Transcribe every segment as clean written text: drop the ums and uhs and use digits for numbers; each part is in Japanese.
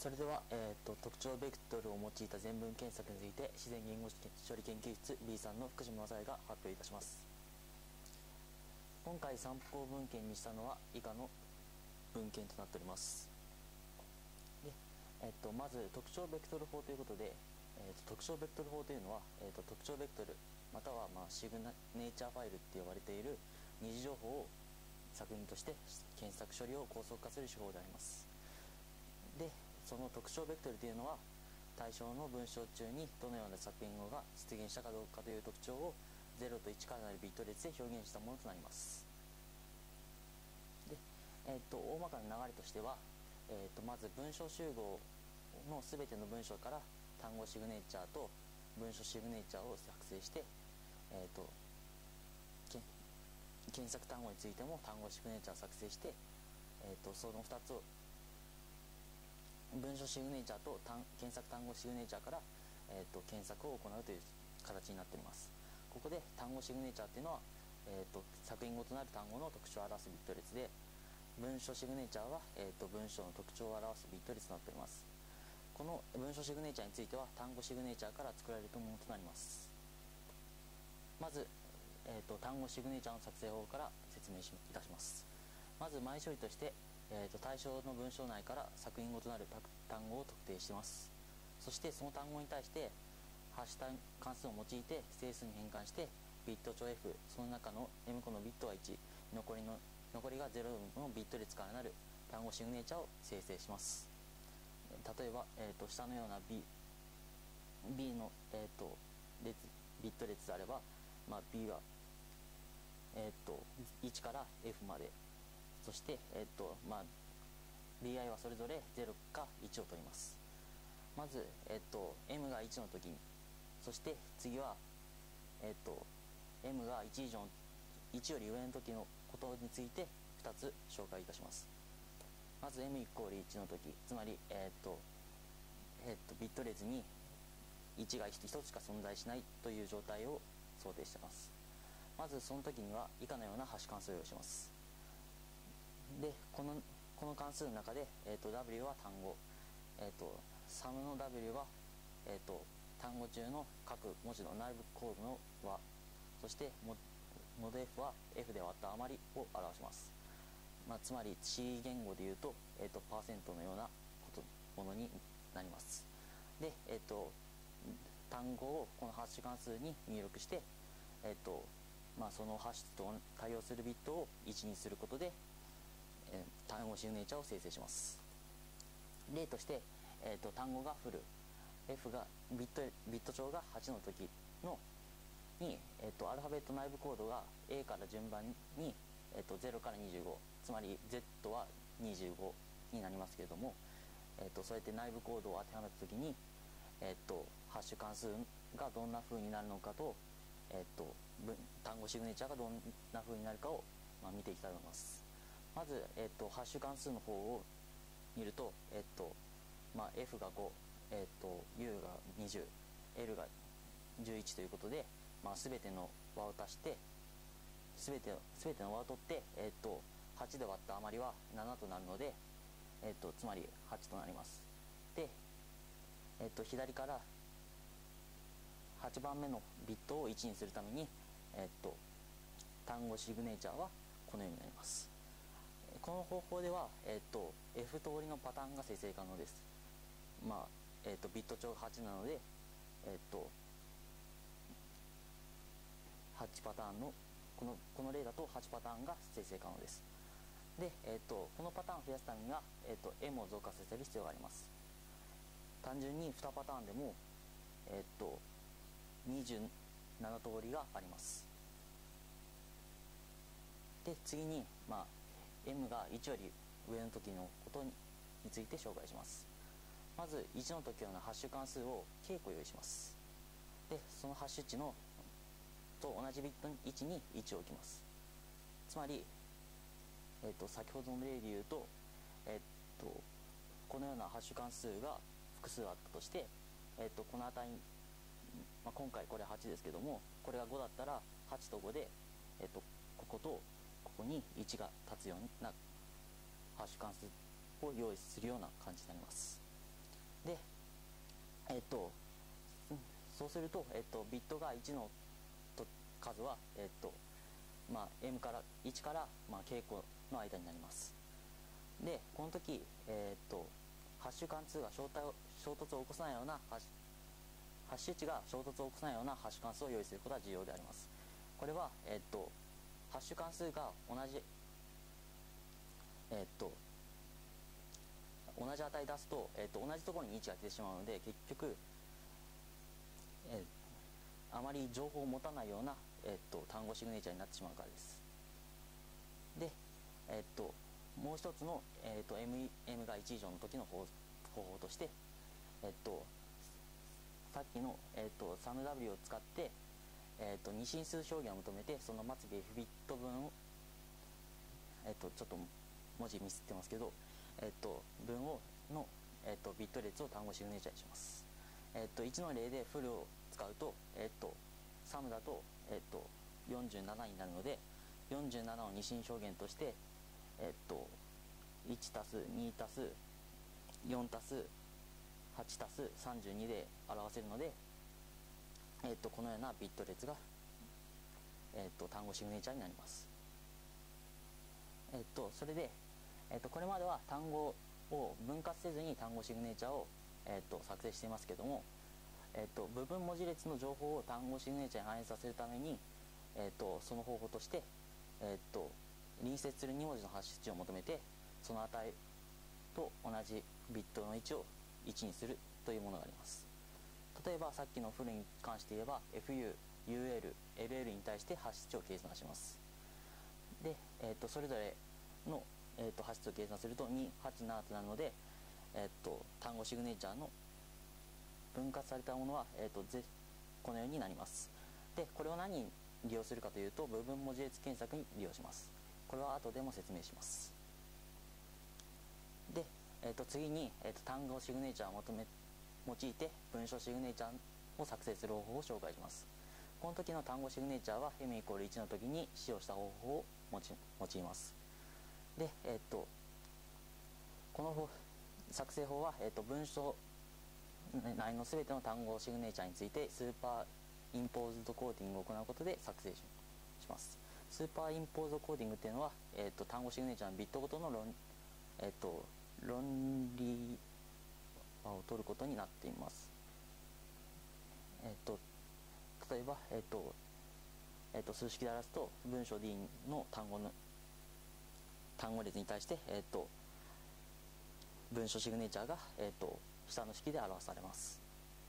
それでは、特徴ベクトルを用いた全文検索について自然言語処理研究室 B さんの福島雅也が発表いたします。今回参考文献にしたのは以下の文献となっております。で、まず特徴ベクトル法ということで、特徴ベクトル法というのは、特徴ベクトルまたは、シグネイチャーファイルって呼ばれている二次情報を作品として検索処理を高速化する手法であります。で、その特徴ベクトルというのは対象の文章中にどのような作品語が出現したかどうかという特徴を0と1からなるビット列で表現したものとなります。で、大まかな流れとしては、まず文章集合のすべての文章から単語シグネチャーと文書シグネチャーを作成して、検索単語についても単語シグネチャーを作成して、その2つを文書シグネチャーと検索単語シグネチャーから、検索を行うという形になっております。ここで単語シグネチャーというのは、作品ごとなる単語の特徴を表すビット列で、文書シグネチャーは、文章の特徴を表すビット列となっております。この文書シグネチャーについては単語シグネチャーから作られるものとなります。まず、単語シグネチャーの作成法から説明いたします。まず前処理として、対象の文章内から作品ごとなる単語を特定します。そしてその単語に対してハッシュ関数を用いて整数に変換してビット帳 F、 その中の M 個のビットは1、残りが0のビット列からなる単語シグネチャーを生成します。例えば、下のような B の、ビット列であれば、B は、1から F まで、そして、BI はそれぞれ0か1を取ります。まず、M が1の時に、そして次は、M が1以上1より上の時のことについて2つ紹介いたします。まず M イコール1の時、つまり、ビット列に1が1つしか存在しないという状態を想定しています。まずその時には以下のようなハッシュ関数を用意します。で、この関数の中で、W は単語、サムの W は、単語中の各文字の内部コードの和、そしてモド F は F で割った余りを表します。つまり C 言語でいうと、パーセントのようなものになります。で、単語をこのハッシュ関数に入力して、そのハッシュと対応するビットを1にすることで、単語シグネチャーを生成します。例として、単語がフル、F がビット帳が8の時に、アルファベット内部コードが A から順番に、0から25、つまり Z は25になりますけれども、そうやって内部コードを当てはめた時に、ハッシュ関数がどんな風になるのかと、単語シグネチャーがどんな風になるかを、見ていきたいと思います。まず、ハッシュ関数の方を見ると、F が5、U が20、L が11ということで、全ての和を足して全ての和を取って、8で割った余りは7となるので、つまり8となります。で、左から8番目のビットを1にするために、単語シグネチャーはこのようになります。この方法では、F 通りのパターンが生成可能です。ビット帳が8なので、8パターンのこの例だと8パターンが生成可能です。で、このパターンを増やすためには、M を増加させる必要があります。単純に2パターンでも、27通りがあります。で、次に、M が1より上の時のことについて紹介します。まず1の時のハッシュ関数を K 個用意します。で、そのハッシュ値のと同じビット位置に1を置きます。つまり、先ほどの例で言うと、このようなハッシュ関数が複数あったとして、この値、今回これ8ですけども、これが5だったら8と5で、こことここに1が立つようなハッシュ関数を用意するような感じになります。 で、そうすると、ビットが1の数は、M から1から、K 個の間になります。でこの時、ハッシュ関数が衝突を起こさないようなハッシュ値が衝突を起こさないようなハッシュ関数を用意することが重要であります。これは、ハッシュ関数が同じ値出すと、同じところに1が出てしまうので、結局、あまり情報を持たないような、単語シグネチャーになってしまうからです。で、もう一つの、M が1以上の時の方法として、さっきの、SUMW を使って、2進数表現を求めて、その末尾 F ビット分を、ちょっと文字ミスってますけど、分をの、ビット列を単語シグネチャーにします。1の例でフルを使うと、サムだと、47になるので、47を二進表現として、1たす2たす4たす8たす32で表せるので、このようなビット列が、単語シグネチャーになります。それで、これまでは単語を分割せずに単語シグネチャーを、作成していますけども、部分文字列の情報を単語シグネチャーに反映させるために、その方法として、隣接する2文字のハッシュ値を求めて、その値と同じビットの位置を1にするというものがあります。例えばさっきのフルに関して言えば FU、UL、LL に対してハッシュ値を計算します。で、それぞれの、ハッシュ値を計算すると287となるので、単語シグネチャーの分割されたものは、このようになります。でこれを何に利用するかというと、部分文字列検索に利用します。これは後でも説明します。で、次に、単語シグネチャーを用いて文章シグネチャーを作成する方法を紹介します。この時の単語シグネチャーは m=1 の時に使用した方法を用います。で、この作成法は、文章内の全ての単語シグネチャーについてスーパーインポーズドコーディングを行うことで作成します。スーパーインポーズドコーディングっていうのは、単語シグネチャーのビットごとの論理を取ることになっています。例えば、数式で表すと文章 D の単語列に対して、文章シグネチャーが、下の式で表されます。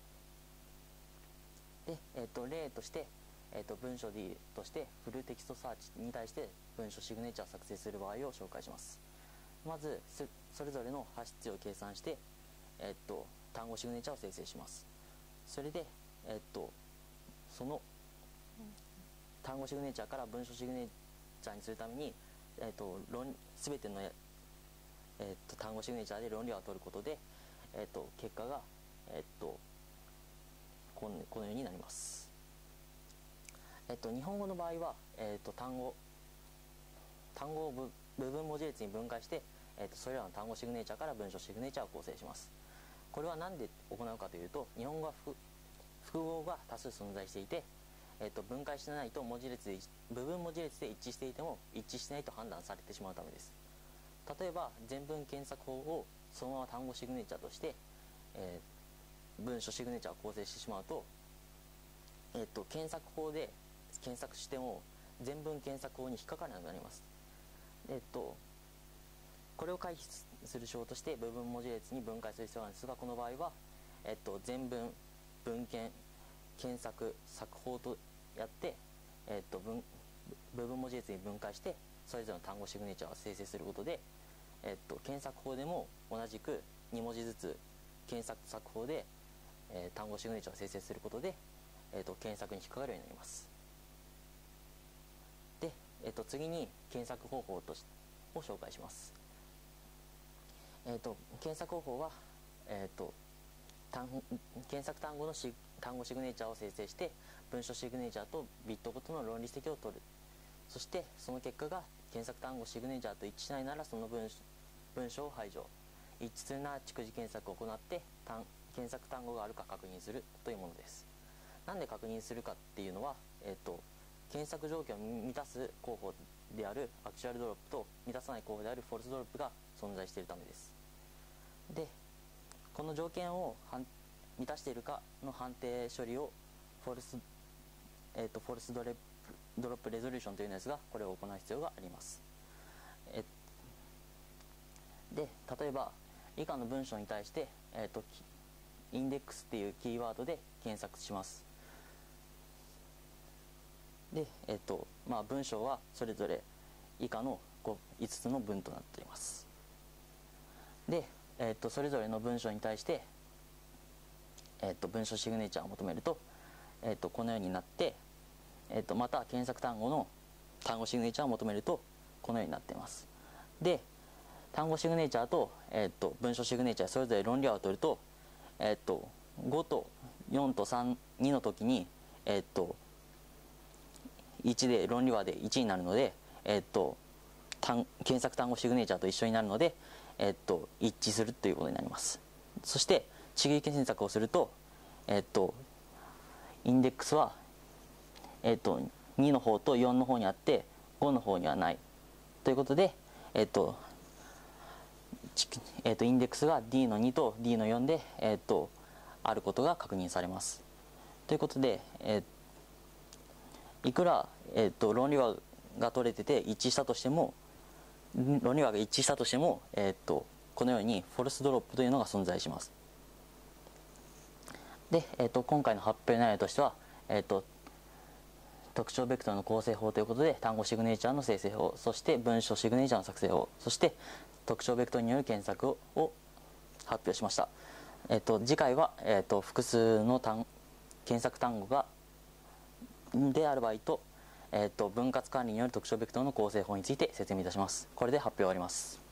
で、例として、文章 D としてフルテキストサーチに対して文章シグネチャーを作成する場合を紹介します。まずそれぞれのハッシュ値を計算して、単語シグネチャーを生成します。それで、その単語シグネチャーから文章シグネチャーにするために、全ての、単語シグネチャーで論理を取ることで、結果が、このようになります。日本語の場合は、単語を部分文字列に分解して、それらの単語シグネチャーから文章シグネチャーを構成します。これは何で行うかというと、日本語は複合が多数存在していて、分解してないと部分文字列で一致していても一致しないと判断されてしまうためです。例えば全文検索法をそのまま単語シグネチャーとして、文書シグネチャーを構成してしまうと、検索法で検索しても全文検索法に引っかからなくなります。これを回避する手法として部分文字列に分解する必要があるんですが、この場合は、全文文検検索作法とやって、部分文字列に分解してそれぞれの単語シグネチャーを生成することで、検索法でも同じく2文字ずつ検索作法で、単語シグネチャーを生成することで、検索に引っかかるようになります。で、次に検索方法を紹介します。検索方法は、検索単語の単語シグネチャーを生成して文書シグネチャーとビットごとの論理積を取る。そしてその結果が検索単語シグネチャーと一致しないならその文章を排除、 一致するなら逐次検索を行って検索単語があるか確認するというものです。なんで確認するかっていうのは、検索条件を満たす候補であるアクチュアルドロップと満たさない候補であるフォルスドロップが存在しているためです。で、この条件を満たしているかの判定処理をフォルスドロップレゾリューションというのですが、これを行う必要があります。で、例えば以下の文章に対して、インデックスっていうキーワードで検索します。で、文章はそれぞれ以下の5つの文となっています。で、それぞれの文章に対して、文章シグネチャーを求めると、このようになって、また検索単語の単語シグネチャーを求めるとこのようになっています。で、単語シグネチャーと、文章シグネチャーそれぞれ論理和を取ると、5と4と3、2の時に、1で論理和で1になるので、検索単語シグネチャーと一緒になるので、一致するということになります。そして逐次検索をすると、インデックスは、2の方と4の方にあって5の方にはないということで、インデックスが D の2と D の4で、あることが確認されます。ということで、いくら、論理和が取れてて一致したとしても、論理和が一致したとしても、このようにフォルスドロップというのが存在します。で、今回の発表内容としては、特徴ベクトルの構成法ということで単語シグネチャーの生成法、そして文章シグネチャーの作成法、そして特徴ベクトルによる検索を発表しました。次回は、複数の検索単語である場合と、分割管理による特徴ベクトルの構成法について説明いたします。これで発表を終わります。